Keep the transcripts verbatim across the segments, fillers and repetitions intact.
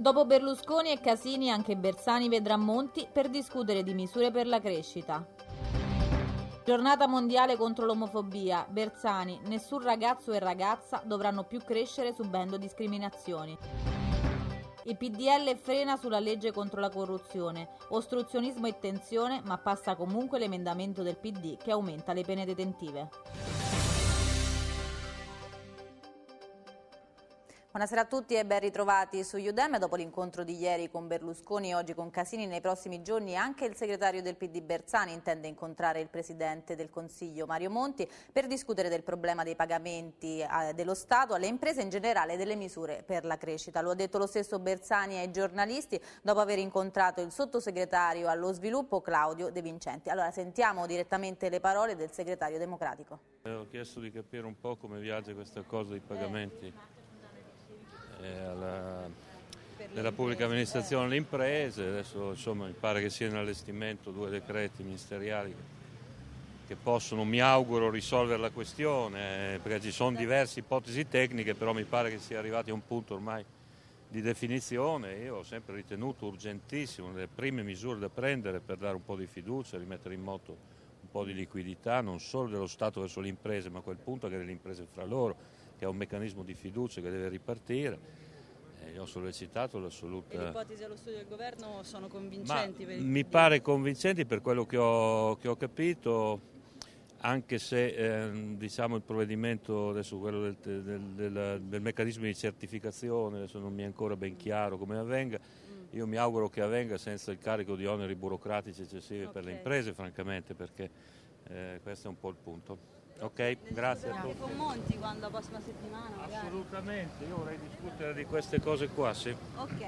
Dopo Berlusconi e Casini, anche Bersani vedrà Monti per discutere di misure per la crescita. Giornata mondiale contro l'omofobia. Bersani: nessun ragazzo e ragazza dovranno più crescere subendo discriminazioni. Il P D L frena sulla legge contro la corruzione. Ostruzionismo e tensione, ma passa comunque l'emendamento del P D che aumenta le pene detentive. Buonasera a tutti e ben ritrovati su Udem. Dopo l'incontro di ieri con Berlusconi e oggi con Casini, nei prossimi giorni anche il segretario del P D Bersani intende incontrare il presidente del Consiglio Mario Monti per discutere del problema dei pagamenti eh, dello Stato alle imprese e in generale delle misure per la crescita. Lo ha detto lo stesso Bersani ai giornalisti dopo aver incontrato il sottosegretario allo sviluppo Claudio De Vincenti. Allora sentiamo direttamente le parole del segretario democratico. Ho chiesto di capire un po' come viaggia questa cosa dei pagamenti. Alla, della pubblica amministrazione alle imprese. Adesso insomma mi pare che sia in allestimento due decreti ministeriali che possono, mi auguro, risolvere la questione, perché ci sono diverse ipotesi tecniche, però mi pare che sia arrivati a un punto ormai di definizione. Io ho sempre ritenuto urgentissimo le prime misure da prendere per dare un po' di fiducia, rimettere in moto un po' di liquidità non solo dello Stato verso le imprese, ma a quel punto anche delle imprese fra loro, che è un meccanismo di fiducia che deve ripartire. Eh, ho sollecitato l'assoluta... E le ipotesi allo studio del governo sono convincenti? Per il mi pare convincenti per quello che ho, che ho capito, anche se eh, diciamo il provvedimento, adesso quello del, del, del, del meccanismo di certificazione, adesso non mi è ancora ben chiaro come avvenga. Mm. Io mi auguro che avvenga senza il carico di oneri burocratici eccessivi okay. per le imprese, francamente, perché eh, questo è un po' il punto. Ok, grazie a tutti. Con Monti quando la prossima settimana magari. Assolutamente, io vorrei discutere di queste cose qua, sì. Ok.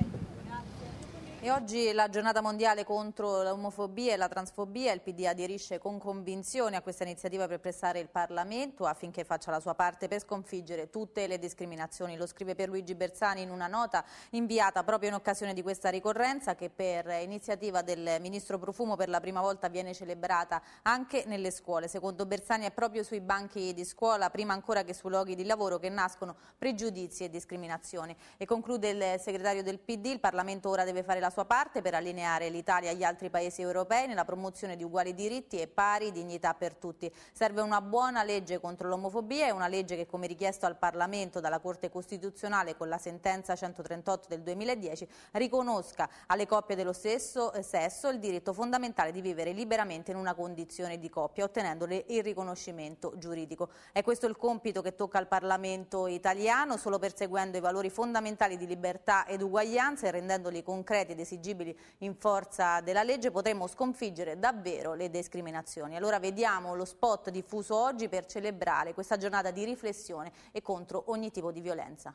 E oggi la giornata mondiale contro l'omofobia e la transfobia. Il P D aderisce con convinzione a questa iniziativa per pressare il Parlamento affinché faccia la sua parte per sconfiggere tutte le discriminazioni. Lo scrive Pierluigi Bersani in una nota inviata proprio in occasione di questa ricorrenza che per iniziativa del Ministro Profumo per la prima volta viene celebrata anche nelle scuole. Secondo Bersani è proprio sui banchi di scuola, prima ancora che sui luoghi di lavoro, che nascono pregiudizi e discriminazioni. E conclude il segretario del P D: il Parlamento ora deve fare la sua parte per allineare l'Italia agli altri paesi europei nella promozione di uguali diritti e pari dignità per tutti. Serve una buona legge contro l'omofobia e una legge che, come richiesto al Parlamento dalla Corte Costituzionale con la sentenza centotrentotto del duemiladieci, riconosca alle coppie dello stesso sesso il diritto fondamentale di vivere liberamente in una condizione di coppia, ottenendole il riconoscimento giuridico. È questo il compito che tocca al Parlamento italiano, solo perseguendo i valori fondamentali di libertà ed uguaglianza e rendendoli concreti ed esigibili in forza della legge potremo sconfiggere davvero le discriminazioni. Allora vediamo lo spot diffuso oggi per celebrare questa giornata di riflessione e contro ogni tipo di violenza.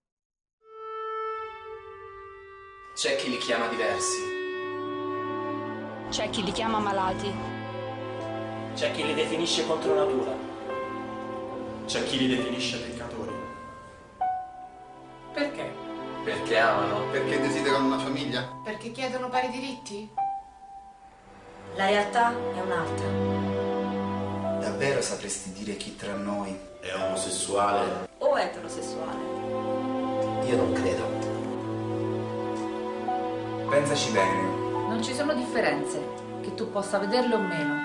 C'è chi li chiama diversi. C'è chi li chiama malati. C'è chi li definisce contro natura. C'è chi li definisce peccatori. Perché? Perché amano. Perché desiderano una famiglia. Perché chiedono pari diritti. La realtà è un'altra. Davvero sapresti dire chi tra noi è omosessuale o eterosessuale? Io non credo. Pensaci bene. Non ci sono differenze, che tu possa vederle o meno.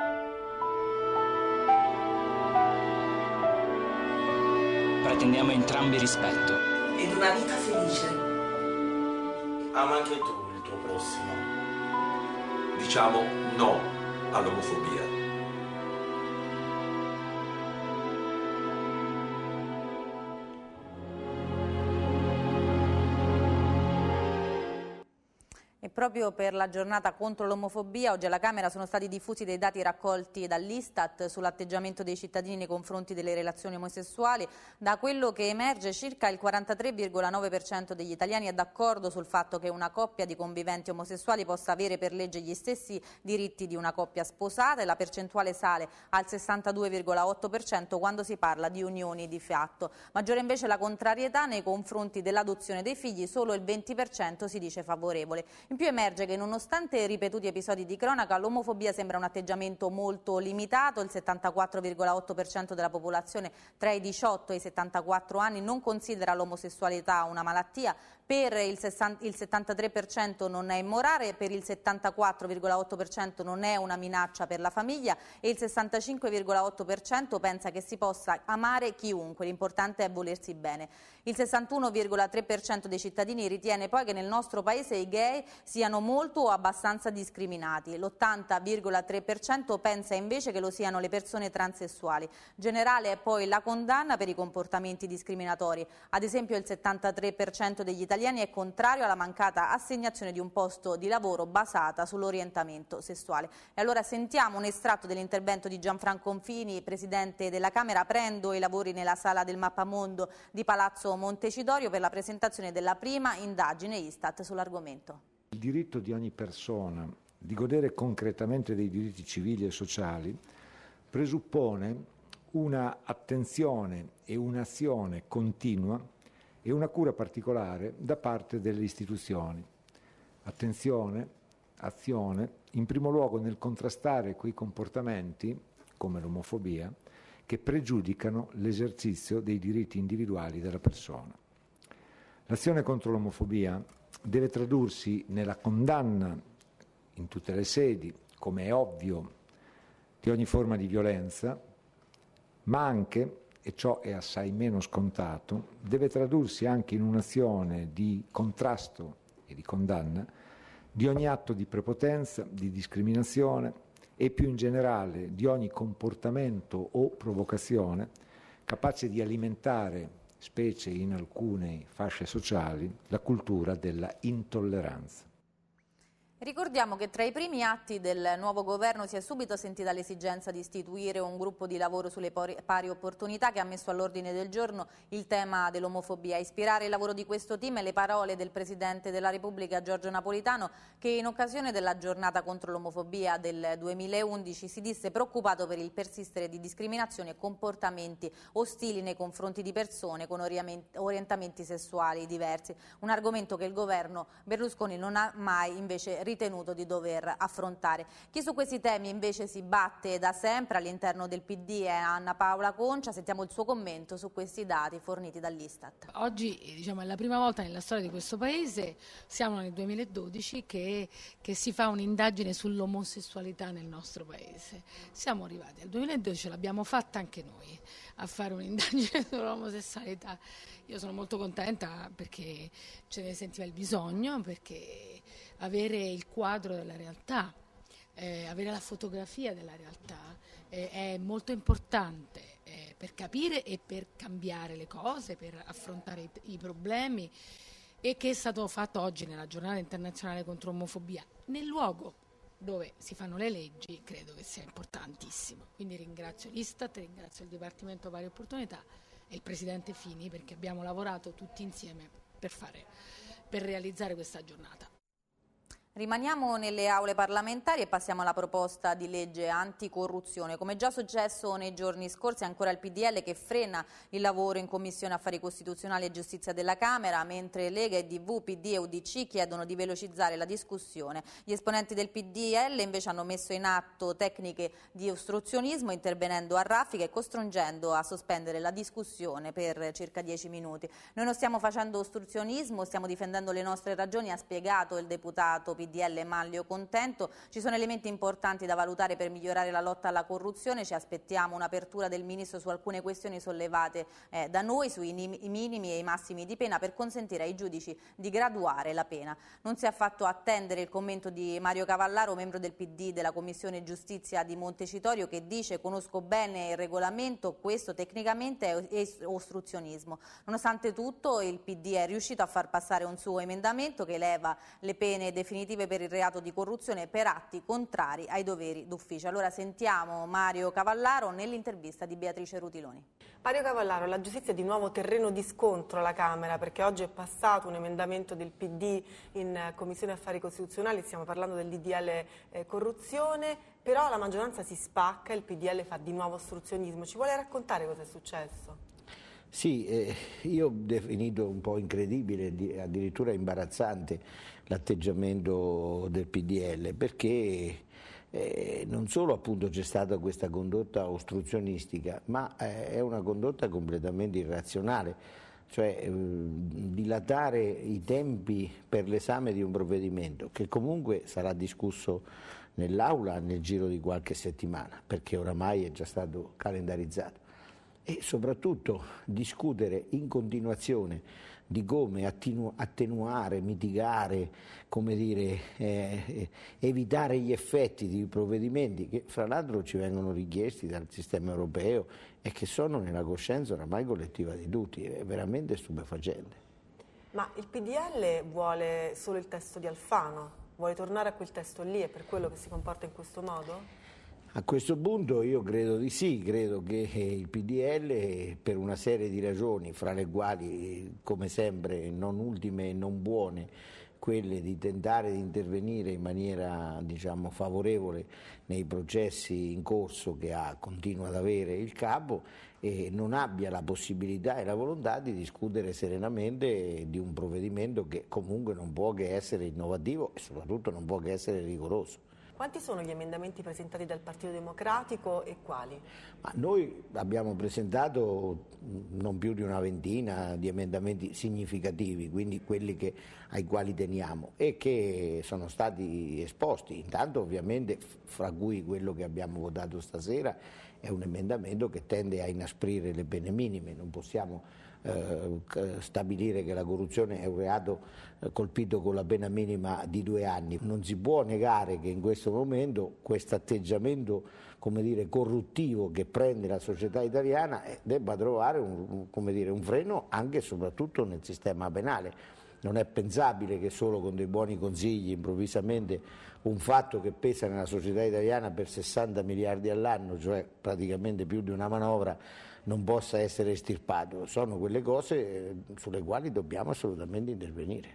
Pretendiamo entrambi rispetto. Ed una vita felice. Ama anche tu il tuo prossimo. Diciamo no all'omofobia. E proprio per la giornata contro l'omofobia, oggi alla Camera sono stati diffusi dei dati raccolti dall'Istat sull'atteggiamento dei cittadini nei confronti delle relazioni omosessuali. Da quello che emerge, circa il quarantatré virgola nove per cento degli italiani è d'accordo sul fatto che una coppia di conviventi omosessuali possa avere per legge gli stessi diritti di una coppia sposata, e la percentuale sale al sessantadue virgola otto per cento quando si parla di unioni di fatto. Maggiore invece la contrarietà nei confronti dell'adozione dei figli, solo il venti per cento si dice favorevole. In più emerge che nonostante ripetuti episodi di cronaca, l'omofobia sembra un atteggiamento molto limitato. Il settantaquattro virgola otto per cento della popolazione tra i diciotto e i settantaquattro anni non considera l'omosessualità una malattia. per il, il settantatré per cento non è immorale, per il settantaquattro virgola otto per cento non è una minaccia per la famiglia e il sessantacinque virgola otto per cento pensa che si possa amare chiunque, l'importante è volersi bene. Il sessantuno virgola tre per cento dei cittadini ritiene poi che nel nostro paese i gay siano molto o abbastanza discriminati, l'ottanta virgola tre per cento pensa invece che lo siano le persone transessuali. Generale è poi la condanna per i comportamenti discriminatori, ad esempio il settantatré per cento degli italiani è contrario alla mancata assegnazione di un posto di lavoro basata sull'orientamento sessuale. E allora sentiamo un estratto dell'intervento di Gianfranco Fini, Presidente della Camera. Prendo i lavori nella sala del Mappamondo di Palazzo Montecitorio per la presentazione della prima indagine Istat sull'argomento. Il diritto di ogni persona di godere concretamente dei diritti civili e sociali presuppone una attenzione e un'azione continua e una cura particolare da parte delle istituzioni. Attenzione, azione, in primo luogo nel contrastare quei comportamenti, come l'omofobia, che pregiudicano l'esercizio dei diritti individuali della persona. L'azione contro l'omofobia deve tradursi nella condanna in tutte le sedi, come è ovvio, di ogni forma di violenza, ma anche, e ciò è assai meno scontato, deve tradursi anche in un'azione di contrasto e di condanna di ogni atto di prepotenza, di discriminazione e più in generale di ogni comportamento o provocazione capace di alimentare, specie in alcune fasce sociali, la cultura della intolleranza. Ricordiamo che tra i primi atti del nuovo governo si è subito sentita l'esigenza di istituire un gruppo di lavoro sulle pari opportunità che ha messo all'ordine del giorno il tema dell'omofobia. A ispirare il lavoro di questo team le parole del Presidente della Repubblica Giorgio Napolitano, che in occasione della giornata contro l'omofobia del duemilaundici si disse preoccupato per il persistere di discriminazioni e comportamenti ostili nei confronti di persone con orientamenti sessuali diversi, un argomento che il governo Berlusconi non ha mai invece ritenuto di dover affrontare. Chi su questi temi invece si batte da sempre all'interno del P D è Anna Paola Concia. Sentiamo il suo commento su questi dati forniti dall'Istat. Oggi, diciamo, è la prima volta nella storia di questo paese, siamo nel duemiladodici, che, che si fa un'indagine sull'omosessualità nel nostro paese. Siamo arrivati al duemiladodici, l'abbiamo fatta anche noi a fare un'indagine sull'omosessualità. Io sono molto contenta perché ce ne sentiva il bisogno, perché avere il quadro della realtà, eh, avere la fotografia della realtà eh, è molto importante eh, per capire e per cambiare le cose, per affrontare i, i problemi, e che è stato fatto oggi nella giornata internazionale contro l'omofobia, nel luogo dove si fanno le leggi. Credo che sia importantissimo. Quindi ringrazio l'Istat, ringrazio il Dipartimento Pari Opportunità e il Presidente Fini, perché abbiamo lavorato tutti insieme per, fare, per realizzare questa giornata. Rimaniamo nelle aule parlamentari e passiamo alla proposta di legge anticorruzione. Come già successo nei giorni scorsi, è ancora il P D L che frena il lavoro in Commissione Affari Costituzionali e Giustizia della Camera, mentre Lega e D V, P D e U D C chiedono di velocizzare la discussione. Gli esponenti del P D L invece hanno messo in atto tecniche di ostruzionismo, intervenendo a raffica e costringendo a sospendere la discussione per circa dieci minuti. Noi non stiamo facendo ostruzionismo, stiamo difendendo le nostre ragioni, ha spiegato il deputato P D L Manlio Contento. Ci sono elementi importanti da valutare per migliorare la lotta alla corruzione, ci aspettiamo un'apertura del Ministro su alcune questioni sollevate eh, da noi, sui minimi e i massimi di pena, per consentire ai giudici di graduare la pena. Non si è fatto attendere il commento di Mario Cavallaro, membro del P D della Commissione Giustizia di Montecitorio, che dice: conosco bene il regolamento, questo tecnicamente è ostruzionismo. Nonostante tutto il P D è riuscito a far passare un suo emendamento che eleva le pene definitive per il reato di corruzione per atti contrari ai doveri d'ufficio. Allora sentiamo Mario Cavallaro nell'intervista di Beatrice Rutiloni. Mario Cavallaro, la giustizia è di nuovo terreno di scontro alla Camera, perché oggi è passato un emendamento del P D in Commissione Affari Costituzionali, stiamo parlando del D D L eh, corruzione, però la maggioranza si spacca, il P D L fa di nuovo ostruzionismo. Ci vuole raccontare cosa è successo? Sì, eh, io ho definito un po' incredibile, addirittura imbarazzante, l'atteggiamento del P D L, perché eh, non solo appunto c'è stata questa condotta ostruzionistica, ma eh, è una condotta completamente irrazionale. cioè eh, dilatare i tempi per l'esame di un provvedimento che comunque sarà discusso nell'Aula nel giro di qualche settimana, perché oramai è già stato calendarizzato, e soprattutto discutere in continuazione di come attenu- attenuare, mitigare, come dire, eh, evitare gli effetti di provvedimenti che fra l'altro ci vengono richiesti dal sistema europeo e che sono nella coscienza oramai collettiva di tutti, è veramente stupefacente. Ma il P D L vuole solo il testo di Alfano? Vuole tornare a quel testo lì? È per quello che si comporta in questo modo? A questo punto io credo di sì, credo che il P D L per una serie di ragioni, fra le quali come sempre non ultime e non buone, quelle di tentare di intervenire in maniera diciamo favorevole nei processi in corso che ha, continua ad avere il capo, e non abbia la possibilità e la volontà di discutere serenamente di un provvedimento che comunque non può che essere innovativo e soprattutto non può che essere rigoroso. Quanti sono gli emendamenti presentati dal Partito Democratico e quali? Ma noi abbiamo presentato non più di una ventina di emendamenti significativi, quindi quelli che, ai quali teniamo e che sono stati esposti. Intanto ovviamente fra cui quello che abbiamo votato stasera è un emendamento che tende a inasprire le pene minime, non possiamo eh, stabilire che la corruzione è un reato eh, colpito con la pena minima di due anni. Non si può negare che in questo momento questo atteggiamento, come dire, corruttivo che prende la società italiana eh, debba trovare un, come dire, un freno anche e soprattutto nel sistema penale. Non è pensabile che solo con dei buoni consigli improvvisamente un fatto che pesa nella società italiana per sessanta miliardi all'anno, cioè praticamente più di una manovra, non possa essere estirpato. Sono quelle cose sulle quali dobbiamo assolutamente intervenire.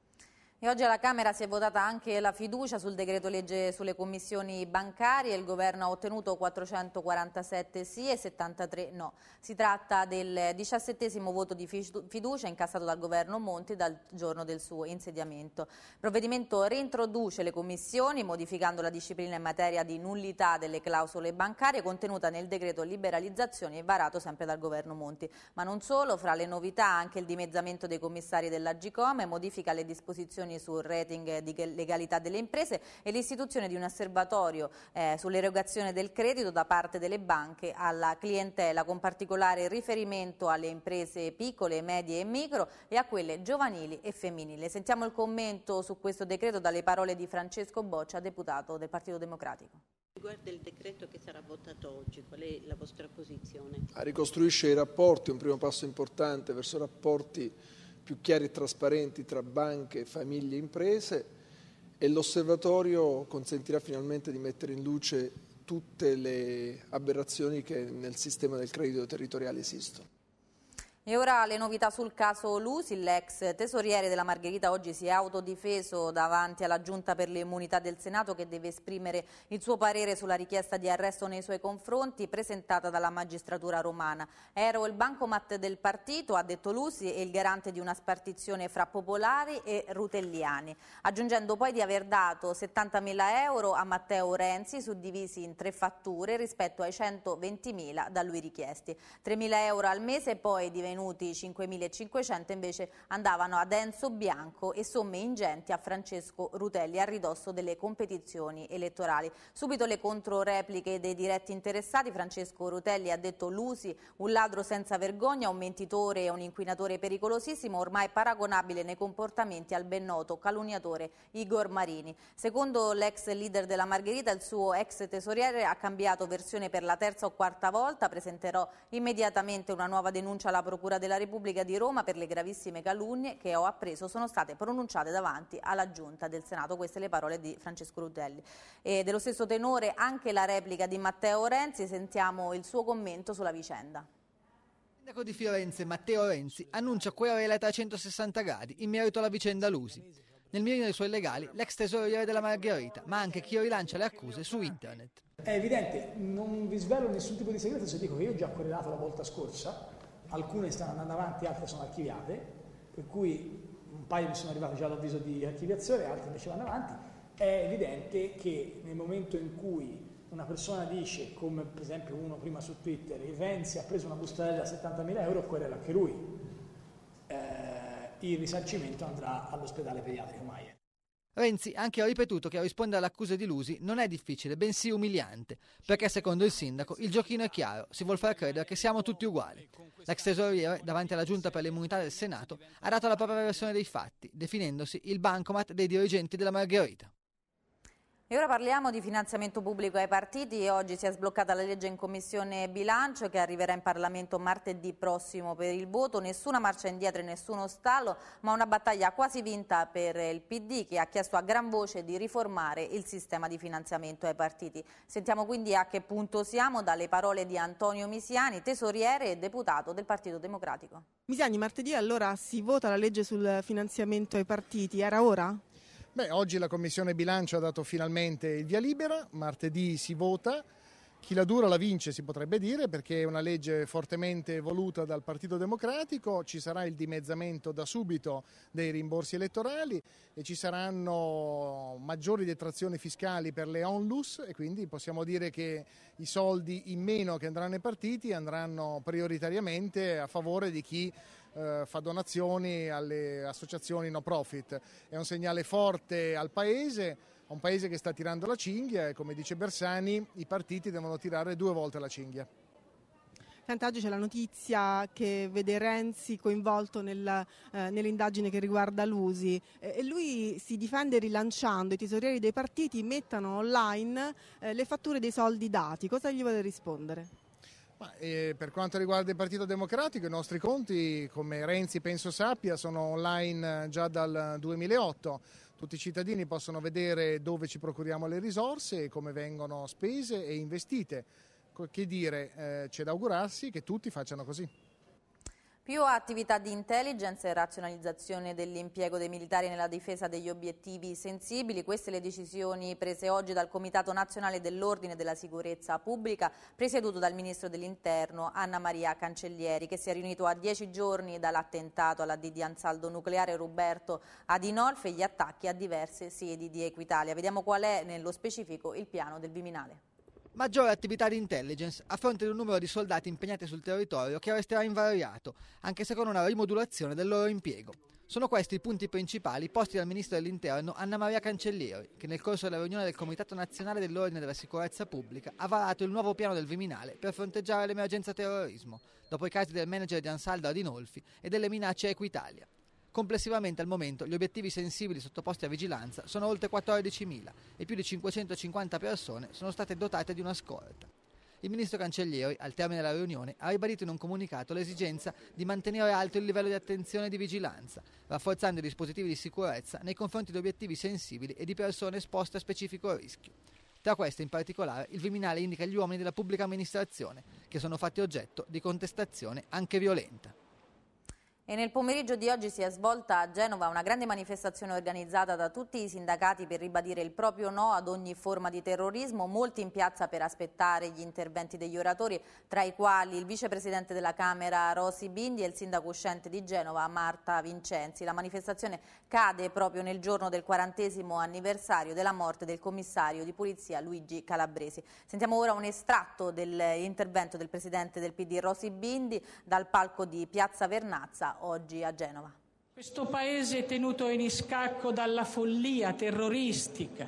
E oggi alla Camera si è votata anche la fiducia sul decreto legge sulle commissioni bancarie. Il governo ha ottenuto quattrocentoquarantasette sì e settantatré no. Si tratta del diciassettesimo voto di fiducia incassato dal governo Monti dal giorno del suo insediamento. Il provvedimento reintroduce le commissioni modificando la disciplina in materia di nullità delle clausole bancarie contenuta nel decreto liberalizzazioni varato sempre dal governo Monti. Ma non solo, fra le novità anche il dimezzamento dei commissari dell'Agcom, modifica le disposizioni sul rating di legalità delle imprese e l'istituzione di un osservatorio eh, sull'erogazione del credito da parte delle banche alla clientela, con particolare riferimento alle imprese piccole, medie e micro e a quelle giovanili e femminili. Sentiamo il commento su questo decreto dalle parole di Francesco Boccia, deputato del Partito Democratico. Riguardo il decreto che sarà votato oggi, qual è la vostra posizione? Ricostruisce i rapporti, un primo passo importante verso rapporti più chiari e trasparenti tra banche, famiglie e imprese, e l'osservatorio consentirà finalmente di mettere in luce tutte le aberrazioni che nel sistema del credito territoriale esistono. E ora le novità sul caso Lusi. L'ex tesoriere della Margherita oggi si è autodifeso davanti alla Giunta per le immunità del Senato, che deve esprimere il suo parere sulla richiesta di arresto nei suoi confronti presentata dalla magistratura romana. Ero il bancomat del partito, ha detto Lusi, e il garante di una spartizione fra popolari e rutelliani, aggiungendo poi di aver dato settantamila euro a Matteo Renzi suddivisi in tre fatture rispetto ai centoventimila da lui richiesti. tremila euro al mese poi divenuti cinquemilacinquecento invece andavano ad Enzo Bianco e somme ingenti a Francesco Rutelli a ridosso delle competizioni elettorali. Subito le controrepliche dei diretti interessati. Francesco Rutelli ha detto Lusi un ladro senza vergogna, un mentitore e un inquinatore pericolosissimo, ormai paragonabile nei comportamenti al ben noto calunniatore Igor Marini. Secondo l'ex leader della Margherita, il suo ex tesoriere ha cambiato versione per la terza o quarta volta. Presenterò immediatamente una nuova denuncia alla Procura della Repubblica di Roma per le gravissime calunnie che ho appreso sono state pronunciate davanti alla Giunta del Senato. Queste le parole di Francesco Rutelli. E dello stesso tenore anche la replica di Matteo Renzi. Sentiamo il suo commento sulla vicenda. Il sindaco di Firenze, Matteo Renzi, annuncia querela a trecentosessanta gradi in merito alla vicenda Lusi. Nel mirino dei suoi legali l'ex tesoriere della Margherita, ma anche chi rilancia le accuse su internet. È evidente, non vi svelo nessun tipo di segreto se dico che io ho già querelato la volta scorsa. Alcune stanno andando avanti, altre sono archiviate, per cui un paio mi sono arrivati già l'avviso di archiviazione, altre invece vanno avanti. È evidente che nel momento in cui una persona dice, come per esempio uno prima su Twitter, il Renzi ha preso una bustarella da settantamila euro, querela anche lui. il risarcimento andrà all'ospedale pediatrico Maia. Renzi anche ha ripetuto che a rispondere alle accuse di Lusi non è difficile, bensì umiliante, perché secondo il sindaco il giochino è chiaro, si vuol far credere che siamo tutti uguali. L'ex tesoriere, davanti alla Giunta per le immunità del Senato, ha dato la propria versione dei fatti, definendosi il bancomat dei dirigenti della Margherita. E ora parliamo di finanziamento pubblico ai partiti. Oggi si è sbloccata la legge in Commissione Bilancio che arriverà in Parlamento martedì prossimo per il voto. Nessuna marcia indietro e nessuno stallo, ma una battaglia quasi vinta per il P D che ha chiesto a gran voce di riformare il sistema di finanziamento ai partiti. Sentiamo quindi a che punto siamo dalle parole di Antonio Misiani, tesoriere e deputato del Partito Democratico. Misiani, martedì allora si vota la legge sul finanziamento ai partiti, era ora? Beh, oggi la Commissione Bilancio ha dato finalmente il via libera, martedì si vota, chi la dura la vince si potrebbe dire perché è una legge fortemente voluta dal Partito Democratico, ci sarà il dimezzamento da subito dei rimborsi elettorali e ci saranno maggiori detrazioni fiscali per le onlus e quindi possiamo dire che i soldi in meno che andranno ai partiti andranno prioritariamente a favore di chi fa donazioni alle associazioni no profit. È un segnale forte al Paese, a un Paese che sta tirando la cinghia e come dice Bersani i partiti devono tirare due volte la cinghia. Senta, oggi c'è la notizia che vede Renzi coinvolto nel, eh, nell'indagine che riguarda Lusi eh, e lui si difende rilanciando i tesorieri dei partiti mettano online eh, le fatture dei soldi dati. Cosa gli vuole rispondere? Ma, eh, per quanto riguarda il Partito Democratico, i nostri conti, come Renzi penso sappia, sono online già dal duemilaotto. Tutti i cittadini possono vedere dove ci procuriamo le risorse, come vengono spese e investite. Che dire, eh, c'è da augurarsi che tutti facciano così. Più attività di intelligence e razionalizzazione dell'impiego dei militari nella difesa degli obiettivi sensibili. Queste le decisioni prese oggi dal Comitato Nazionale dell'Ordine e della Sicurezza Pubblica, presieduto dal Ministro dell'Interno Anna Maria Cancellieri, che si è riunito a dieci giorni dall'attentato alla D di Ansaldo Nucleare Ruberto Adinolfi e gli attacchi a diverse sedi di Equitalia. Vediamo qual è nello specifico il piano del Viminale. Maggiore attività di intelligence a fronte di un numero di soldati impegnati sul territorio che resterà invariato, anche se con una rimodulazione del loro impiego. Sono questi i punti principali posti dal Ministro dell'Interno Anna Maria Cancellieri, che nel corso della riunione del Comitato Nazionale dell'Ordine e della Sicurezza Pubblica ha varato il nuovo piano del Viminale per fronteggiare l'emergenza terrorismo, dopo i casi del manager di Ansaldo Adinolfi e delle minacce a Equitalia. Complessivamente al momento gli obiettivi sensibili sottoposti a vigilanza sono oltre quattordicimila e più di cinquecentocinquanta persone sono state dotate di una scorta. Il ministro Cancellieri, al termine della riunione, ha ribadito in un comunicato l'esigenza di mantenere alto il livello di attenzione e di vigilanza, rafforzando i dispositivi di sicurezza nei confronti di obiettivi sensibili e di persone esposte a specifico rischio. Tra queste, in particolare, il Viminale indica gli uomini della pubblica amministrazione, che sono fatti oggetto di contestazione anche violenta. E nel pomeriggio di oggi si è svolta a Genova una grande manifestazione organizzata da tutti i sindacati per ribadire il proprio no ad ogni forma di terrorismo, molti in piazza per aspettare gli interventi degli oratori, tra i quali il vicepresidente della Camera Rosy Bindi e il sindaco uscente di Genova Marta Vincenzi. La manifestazione cade proprio nel giorno del quarantesimo anniversario della morte del commissario di polizia Luigi Calabresi. Sentiamo ora un estratto dell'intervento del presidente del P D Rosy Bindi dal palco di Piazza Vernazza oggi a Genova. Questo paese è tenuto in scacco dalla follia terroristica,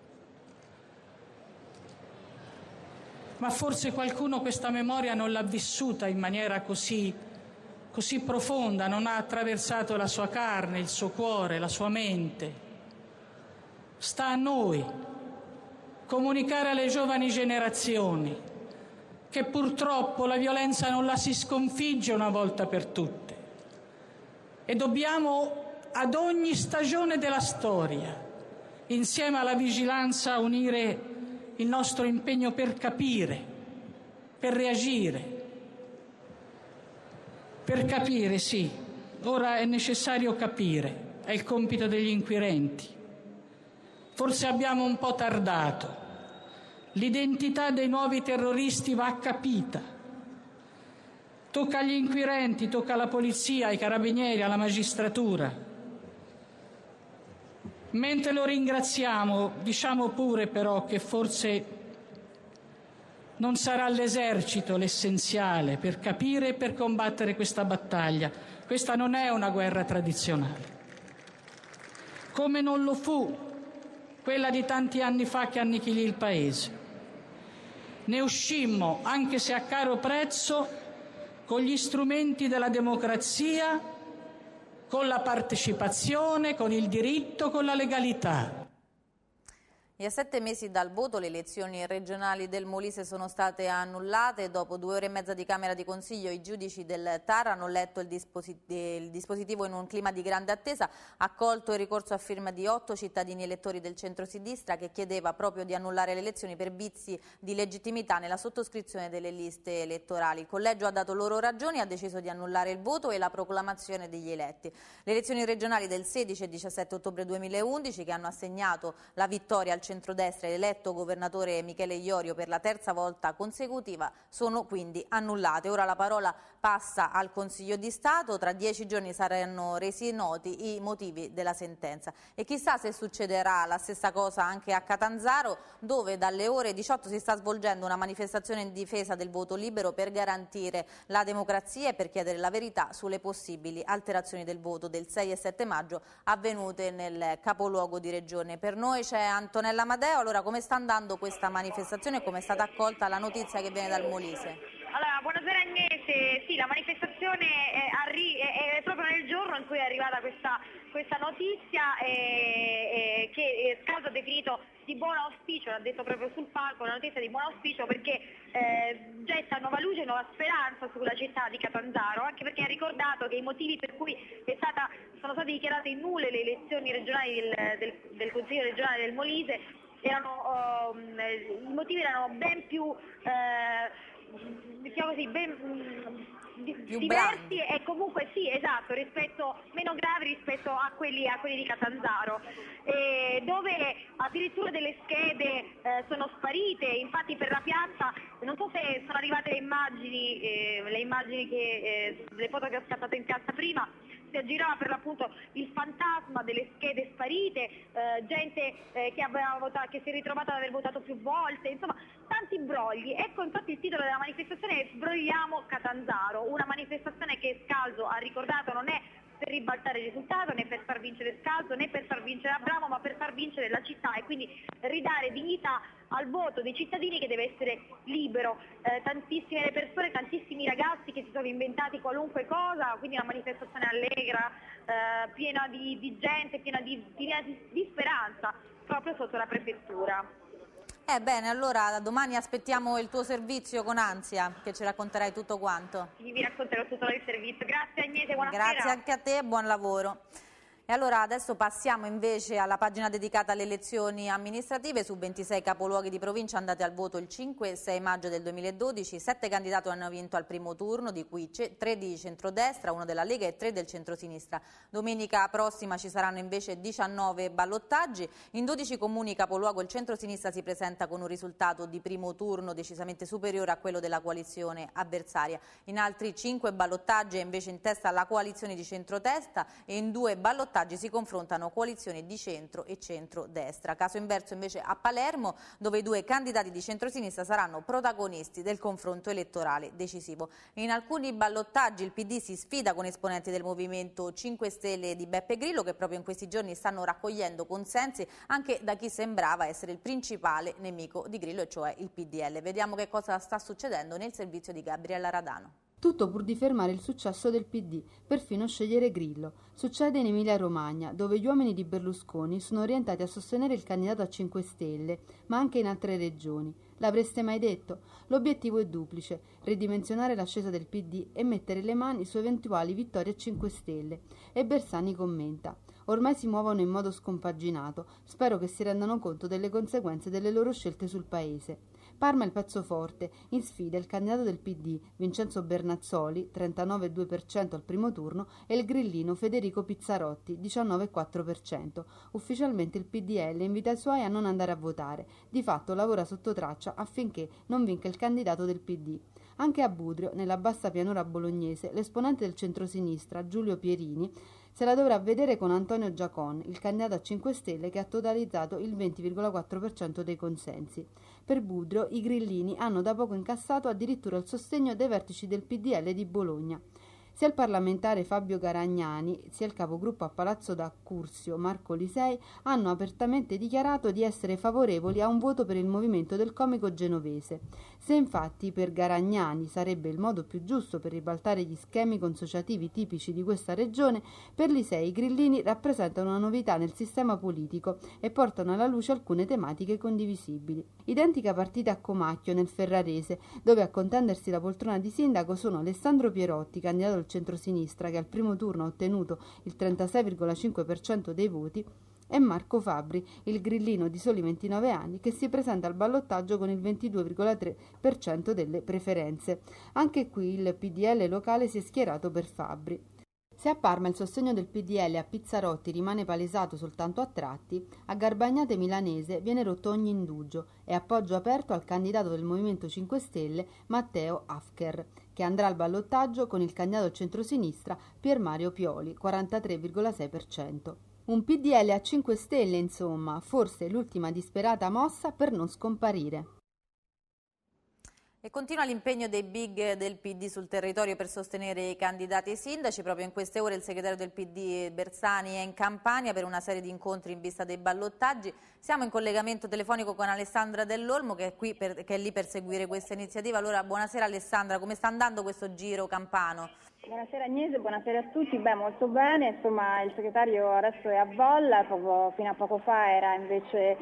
ma forse qualcuno questa memoria non l'ha vissuta in maniera così, così profonda, non ha attraversato la sua carne, il suo cuore, la sua mente. Sta a noi comunicare alle giovani generazioni che purtroppo la violenza non la si sconfigge una volta per tutte. E dobbiamo ad ogni stagione della storia, insieme alla vigilanza, unire il nostro impegno per capire, per reagire. Per capire, sì, ora è necessario capire, è il compito degli inquirenti. Forse abbiamo un po' tardato. L'identità dei nuovi terroristi va capita. Tocca agli inquirenti, tocca alla polizia, ai carabinieri, alla magistratura. Mentre lo ringraziamo, diciamo pure però che forse non sarà l'esercito l'essenziale per capire e per combattere questa battaglia, Questa non è una guerra tradizionale, come non lo fu quella di tanti anni fa che annichilì il Paese. Ne uscimmo, anche se a caro prezzo, con gli strumenti della democrazia, con la partecipazione, con il diritto, con la legalità. E a sette mesi dal voto le elezioni regionali del Molise sono state annullate. Dopo due ore e mezza di Camera di Consiglio i giudici del T A R hanno letto il, disposi il dispositivo in un clima di grande attesa, accolto il ricorso a firma di otto cittadini elettori del centro-sinistra che chiedeva proprio di annullare le elezioni per vizi di legittimità nella sottoscrizione delle liste elettorali. Il collegio ha dato loro ragioni e ha deciso di annullare il voto e la proclamazione degli eletti. Le elezioni regionali del sedici e diciassette ottobre duemilaundici, che hanno assegnato la vittoria al centrodestra e l'eletto governatore Michele Iorio per la terza volta consecutiva, sono quindi annullate. Ora la parola passa al Consiglio di Stato. Tra dieci giorni saranno resi noti i motivi della sentenza. E chissà se succederà la stessa cosa anche a Catanzaro, dove dalle ore diciotto si sta svolgendo una manifestazione in difesa del voto libero per garantire la democrazia e per chiedere la verità sulle possibili alterazioni del voto del sei e sette maggio avvenute nel capoluogo di regione. Per noi c'è Antonella Amadeo. Allora, come sta andando questa manifestazione e come è stata accolta la notizia che viene dal Molise? Allora, buonasera Agnese. Sì, la manifestazione è, è, è proprio nel giorno in cui è arrivata questa, questa notizia eh, eh, che Scalzo ha definito di buon auspicio, l'ha detto proprio sul palco, una notizia di buon auspicio perché eh, getta nuova luce e nuova speranza sulla città di Catanzaro, anche perché ha ricordato che i motivi per cui è stata, sono state dichiarate nulle le elezioni regionali del, del, del Consiglio regionale del Molise erano, um, i motivi erano ben più eh, diciamo così, ben mh, diversi brandi. E comunque sì, esatto, rispetto, meno gravi rispetto a quelli, a quelli di Catanzaro, eh, dove addirittura delle schede eh, sono sparite. Infatti per la piazza, non so se sono arrivate le immagini, eh, le immagini che, eh, le foto che ho scattato in piazza prima, si aggirava per l'appunto il fantasma delle schede sparite, eh, gente eh, che, aveva votato, che si è ritrovata ad aver votato più volte, insomma tanti brogli. Ecco infatti il titolo della manifestazione è Sbrogliamo Catanzaro, una manifestazione che Scalzo ha ricordato non è per ribaltare il risultato, né per far vincere Scalzo, né per far vincere Abramo, ma per far vincere la città e quindi ridare dignità al voto dei cittadini che deve essere libero. Eh, tantissime persone, tantissimi ragazzi che si sono inventati qualunque cosa, quindi una manifestazione allegra, eh, piena di, di gente, piena, di, piena di, di speranza, proprio sotto la prefettura. Eh bene, allora da domani aspettiamo il tuo servizio con ansia, che ci racconterai tutto quanto. Sì, vi racconterò tutto il servizio. Grazie Agnese, buonasera. Grazie anche a te e buon lavoro. E allora adesso passiamo invece alla pagina dedicata alle elezioni amministrative. Su ventisei capoluoghi di provincia andate al voto il cinque e sei maggio del duemiladodici, sette candidati hanno vinto al primo turno, di cui tre di centrodestra, uno della Lega e tre del centrosinistra. Domenica prossima ci saranno invece diciannove ballottaggi. In dodici comuni capoluogo il centrosinistra si presenta con un risultato di primo turno decisamente superiore a quello della coalizione avversaria. In altri cinque ballottaggi è invece in testa la coalizione di centrodestra e in due ballottaggi si confrontano coalizioni di centro e centrodestra. Caso inverso invece a Palermo, dove i due candidati di centrosinistra saranno protagonisti del confronto elettorale decisivo. In alcuni ballottaggi il P D si sfida con esponenti del Movimento cinque Stelle di Beppe Grillo, che proprio in questi giorni stanno raccogliendo consensi anche da chi sembrava essere il principale nemico di Grillo, e cioè il P D L. Vediamo che cosa sta succedendo nel servizio di Gabriella Radano. Tutto pur di fermare il successo del P D, perfino scegliere Grillo. Succede in Emilia-Romagna, dove gli uomini di Berlusconi sono orientati a sostenere il candidato a cinque Stelle, ma anche in altre regioni. L'avreste mai detto? L'obiettivo è duplice: ridimensionare l'ascesa del P D e mettere le mani su eventuali vittorie a cinque Stelle. E Bersani commenta: ormai si muovono in modo scompaginato, spero che si rendano conto delle conseguenze delle loro scelte sul paese. Parma è il pezzo forte, in sfida il candidato del P D, Vincenzo Bernazzoli, trentanove virgola due per cento al primo turno, e il grillino Federico Pizzarotti, diciannove virgola quattro per cento. Ufficialmente il P D L invita i suoi a non andare a votare, di fatto lavora sotto traccia affinché non vinca il candidato del P D. Anche a Budrio, nella bassa pianura bolognese, l'esponente del centrosinistra, Giulio Pierini, se la dovrà vedere con Antonio Giacon, il candidato a cinque Stelle che ha totalizzato il venti virgola quattro per cento dei consensi. Per Budrio i grillini hanno da poco incassato addirittura il sostegno dei vertici del P D L di Bologna. Sia il parlamentare Fabio Garagnani sia il capogruppo a Palazzo d'Accursio Marco Lisei hanno apertamente dichiarato di essere favorevoli a un voto per il movimento del comico genovese. Se infatti per Garagnani sarebbe il modo più giusto per ribaltare gli schemi consociativi tipici di questa regione, per Lisei i grillini rappresentano una novità nel sistema politico e portano alla luce alcune tematiche condivisibili. Identica partita a Comacchio nel Ferrarese, dove a contendersi la poltrona di sindaco sono Alessandro Pierotti, candidato al centrosinistra che al primo turno ha ottenuto il trentasei virgola cinque per cento dei voti, e Marco Fabbri, il grillino di soli ventinove anni, che si presenta al ballottaggio con il ventidue virgola tre per cento delle preferenze. Anche qui il P D L locale si è schierato per Fabbri. Se a Parma il sostegno del P D L a Pizzarotti rimane palesato soltanto a tratti, a Garbagnate Milanese viene rotto ogni indugio e appoggio aperto al candidato del Movimento cinque Stelle Matteo Afker, che andrà al ballottaggio con il candidato centrosinistra Pier Mario Pioli, quarantatré virgola sei per cento. Un P D L a cinque Stelle, insomma, forse l'ultima disperata mossa per non scomparire. E continua l'impegno dei big del P D sul territorio per sostenere i candidati ai sindaci. Proprio in queste ore il segretario del P D Bersani è in Campania per una serie di incontri in vista dei ballottaggi. Siamo in collegamento telefonico con Alessandra Dell'Olmo che è, qui per, che è lì per seguire questa iniziativa. Allora, buonasera Alessandra, come sta andando questo giro campano? Buonasera Agnese, buonasera a tutti. Beh, molto bene, insomma il segretario adesso è a Volla, proprio fino a poco fa era invece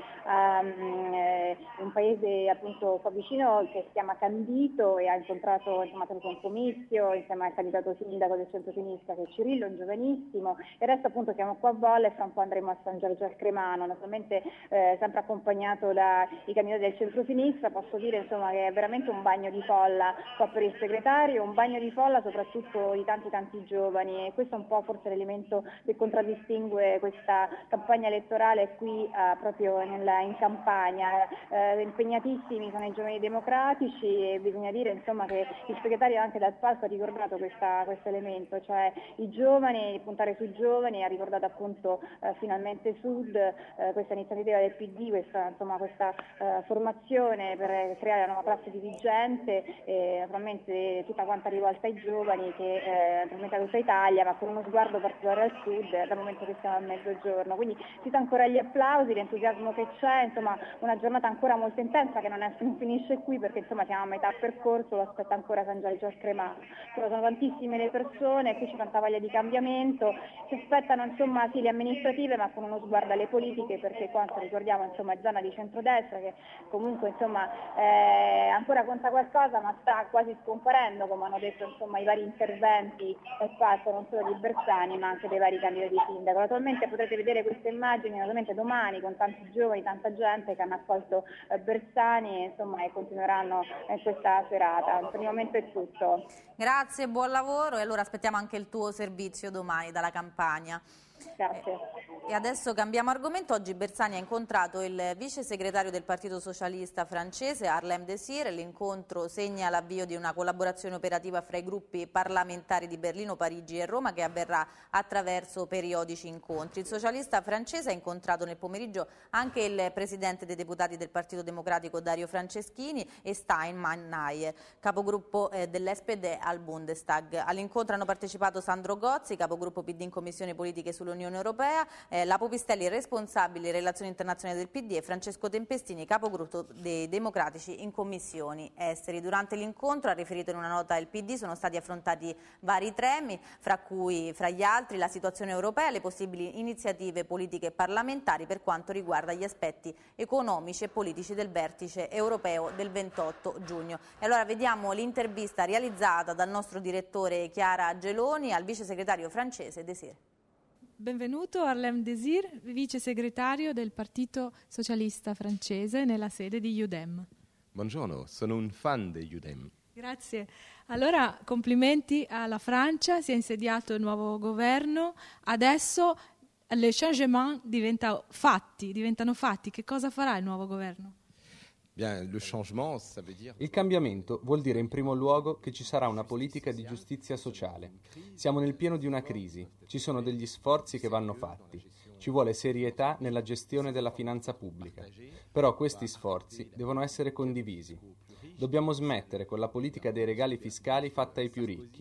um, eh, un paese appunto qua vicino che si chiama Candito e ha incontrato, insomma, ha tenuto un comizio insieme al candidato sindaco del centro-sinistra che è Cirillo, un giovanissimo, e adesso appunto siamo qua a Volla e fra un po' andremo a San Giorgio al Cremano, naturalmente eh, sempre accompagnato dai candidati del centro-sinistra. Posso dire insomma che è veramente un bagno di folla qua per il segretario, un bagno di folla soprattutto di tanti tanti giovani, e questo è un po' forse l'elemento che contraddistingue questa campagna elettorale qui eh, proprio nella, in Campania. Eh, impegnatissimi sono i giovani democratici e bisogna dire insomma che il segretario anche dal palco ha ricordato questa, questo elemento, cioè i giovani, puntare sui giovani, ha ricordato appunto eh, finalmente Sud, eh, questa iniziativa del P D, questa, insomma, questa eh, formazione per creare la nuova classe dirigente, e naturalmente tutta quanta rivolta ai giovani che eh, naturalmente a tutta Italia, ma con uno sguardo particolare al sud dal momento che siamo a mezzogiorno. Quindi ci sono ancora gli applausi, l'entusiasmo che c'è, insomma una giornata ancora molto intensa che non, è, non finisce qui perché insomma siamo a metà percorso, lo aspetta ancora San Giorgio al Cremano. Però sono tantissime le persone, qui c'è tanta voglia di cambiamento, si aspettano insomma sì le amministrative ma con uno sguardo alle politiche, perché qua ricordiamo insomma è zona di centrodestra che comunque insomma eh, ancora conta qualcosa ma sta quasi scomparendo, come hanno detto insomma i vari interventi e fatto non solo di Bersani ma anche dei vari candidati sindaco. Naturalmente potrete vedere queste immagini naturalmente domani con tanti giovani, tanta gente che hanno accolto eh, Bersani insomma, e continueranno in questa serata. Per il momento è tutto. Grazie, buon lavoro, e allora aspettiamo anche il tuo servizio domani dalla Campania. Grazie. E adesso cambiamo argomento. Oggi Bersani ha incontrato il vice segretario del Partito Socialista francese Harlem Désir. L'incontro segna l'avvio di una collaborazione operativa fra i gruppi parlamentari di Berlino, Parigi e Roma, che avverrà attraverso periodici incontri. Il socialista francese ha incontrato nel pomeriggio anche il presidente dei deputati del Partito Democratico Dario Franceschini e Steinman Naie, capogruppo eh, dell'S P D al Bundestag. All'incontro hanno partecipato Sandro Gozzi, capogruppo P D in Commissione Politiche sull'Unione Europea, eh, la Popistelli, responsabile relazioni internazionali del P D, e Francesco Tempestini, capogruppo dei Democratici in Commissioni Esteri. Durante l'incontro, ha riferito in una nota il P D, sono stati affrontati vari temi, fra cui, fra gli altri, la situazione europea e le possibili iniziative politiche e parlamentari per quanto riguarda gli aspetti economici e politici del vertice europeo del ventotto giugno. E allora vediamo l'intervista realizzata dal nostro direttore Chiara Geloni al vice segretario francese Désir. Benvenuto Harlem Désir, vice segretario del Partito Socialista francese nella sede di U D E M. Buongiorno, sono un fan di U D E M. Grazie. Allora, complimenti alla Francia, si è insediato il nuovo governo, adesso le changement diventa fatti, diventano fatti. Che cosa farà il nuovo governo? Bien, le changement, ça veut dire... Il cambiamento vuol dire in primo luogo che ci sarà una politica di giustizia sociale. Siamo nel pieno di una crisi, ci sono degli sforzi che vanno fatti, ci vuole serietà nella gestione della finanza pubblica, però questi sforzi devono essere condivisi. Dobbiamo smettere con la politica dei regali fiscali fatta ai più ricchi.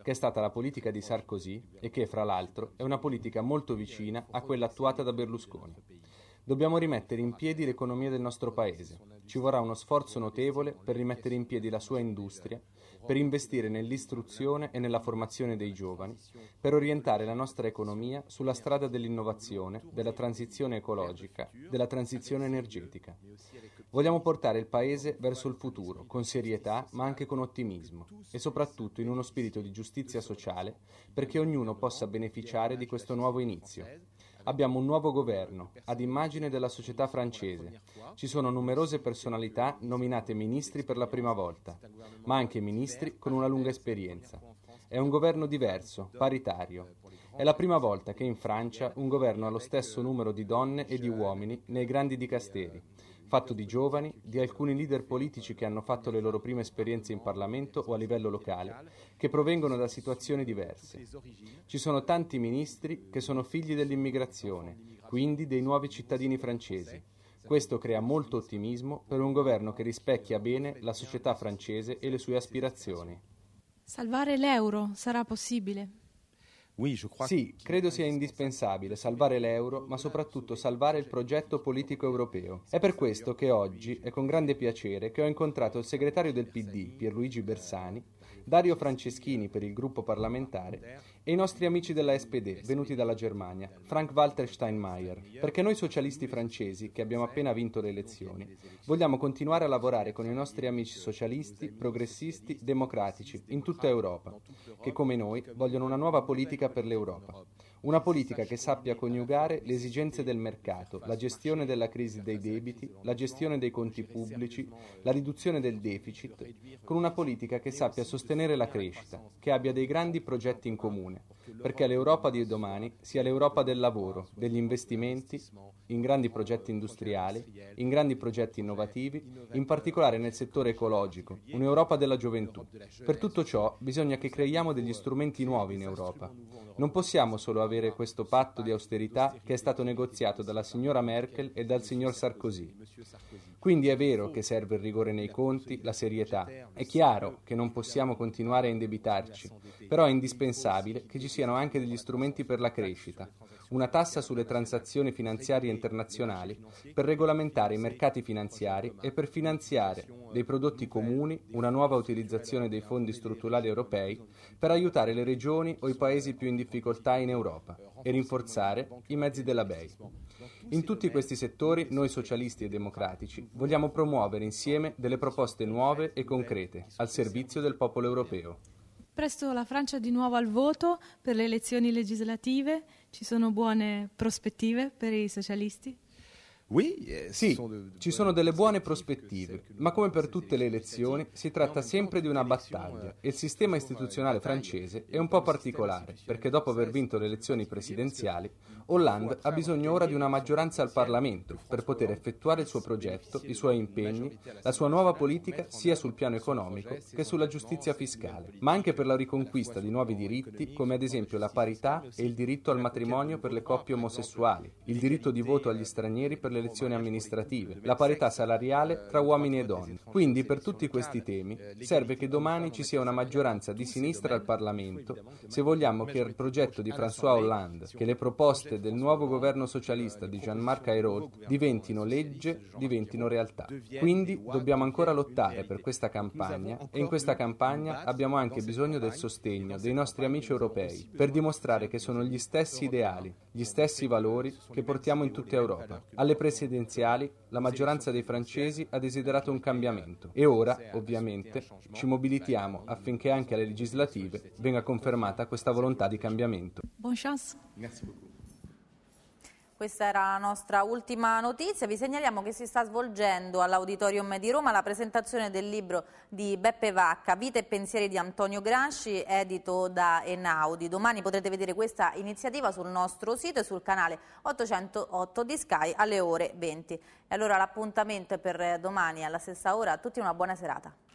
che è stata la politica di Sarkozy e che, fra l'altro, è una politica molto vicina a quella attuata da Berlusconi. Dobbiamo rimettere in piedi l'economia del nostro paese. Ci vorrà uno sforzo notevole per rimettere in piedi la sua industria, per investire nell'istruzione e nella formazione dei giovani, per orientare la nostra economia sulla strada dell'innovazione, della transizione ecologica, della transizione energetica. Vogliamo portare il Paese verso il futuro, con serietà ma anche con ottimismo e soprattutto in uno spirito di giustizia sociale perché ognuno possa beneficiare di questo nuovo inizio. Abbiamo un nuovo governo, ad immagine della società francese. Ci sono numerose personalità nominate ministri per la prima volta, ma anche ministri con una lunga esperienza. È un governo diverso, paritario. È la prima volta che in Francia un governo ha lo stesso numero di donne e di uomini nei grandi dicasteri, fatto di giovani, di alcuni leader politici che hanno fatto le loro prime esperienze in Parlamento o a livello locale, che provengono da situazioni diverse. Ci sono tanti ministri che sono figli dell'immigrazione, quindi dei nuovi cittadini francesi. Questo crea molto ottimismo per un governo che rispecchia bene la società francese e le sue aspirazioni. Salvare l'euro sarà possibile? Sì, credo sia indispensabile salvare l'euro, ma soprattutto salvare il progetto politico europeo. È per questo che oggi è con grande piacere che ho incontrato il segretario del P D, Pierluigi Bersani, Dario Franceschini per il gruppo parlamentare e i nostri amici della S P D venuti dalla Germania, Frank-Walter Steinmeier, perché noi socialisti francesi, che abbiamo appena vinto le elezioni, vogliamo continuare a lavorare con i nostri amici socialisti, progressisti, democratici in tutta Europa, che come noi vogliono una nuova politica per l'Europa. Una politica che sappia coniugare le esigenze del mercato, la gestione della crisi dei debiti, la gestione dei conti pubblici, la riduzione del deficit, con una politica che sappia sostenere la crescita, che abbia dei grandi progetti in comune, perché l'Europa di domani sia l'Europa del lavoro, degli investimenti, in grandi progetti industriali, in grandi progetti innovativi, in particolare nel settore ecologico, un'Europa della gioventù. Per tutto ciò bisogna che creiamo degli strumenti nuovi in Europa. Non possiamo solo avere questo patto di austerità che è stato negoziato dalla signora Merkel e dal signor Sarkozy. Quindi è vero che serve il rigore nei conti, la serietà. È chiaro che non possiamo continuare a indebitarci, però è indispensabile che ci siano anche degli strumenti per la crescita, una tassa sulle transazioni finanziarie internazionali per regolamentare i mercati finanziari e per finanziare dei prodotti comuni, una nuova utilizzazione dei fondi strutturali europei per aiutare le regioni o i paesi più in difficoltà in Europa e rinforzare i mezzi della B E I. In tutti questi settori noi socialisti e democratici vogliamo promuovere insieme delle proposte nuove e concrete al servizio del popolo europeo. Presto la Francia di nuovo al voto per le elezioni legislative. Ci sono buone prospettive per i socialisti? Sì, ci sono delle buone prospettive, ma come per tutte le elezioni si tratta sempre di una battaglia e il sistema istituzionale francese è un po' particolare perché dopo aver vinto le elezioni presidenziali Hollande ha bisogno ora di una maggioranza al Parlamento per poter effettuare il suo progetto, i suoi impegni, la sua nuova politica sia sul piano economico che sulla giustizia fiscale, ma anche per la riconquista di nuovi diritti come ad esempio la parità e il diritto al matrimonio per le coppie omosessuali, il diritto di voto agli stranieri per le elezioni amministrative, la parità salariale tra uomini e donne. Quindi per tutti questi temi serve che domani ci sia una maggioranza di sinistra al Parlamento se vogliamo che il progetto di François Hollande, che le proposte del nuovo governo socialista di Jean-Marc Ayrault diventino legge, diventino realtà. Quindi dobbiamo ancora lottare per questa campagna e in questa campagna abbiamo anche bisogno del sostegno dei nostri amici europei per dimostrare che sono gli stessi ideali, gli stessi valori che portiamo in tutta Europa. Alle presidenziali la maggioranza dei francesi ha desiderato un cambiamento e ora, ovviamente, ci mobilitiamo affinché anche alle legislative venga confermata questa volontà di cambiamento. Buon chance. Merci beaucoup. Questa era la nostra ultima notizia. Vi segnaliamo che si sta svolgendo all'Auditorium di Roma la presentazione del libro di Beppe Vacca, Vita e pensieri di Antonio Gramsci, edito da Einaudi. Domani potrete vedere questa iniziativa sul nostro sito e sul canale ottocentootto di Sky alle ore venti. E allora l'appuntamento è per domani alla stessa ora. A tutti una buona serata.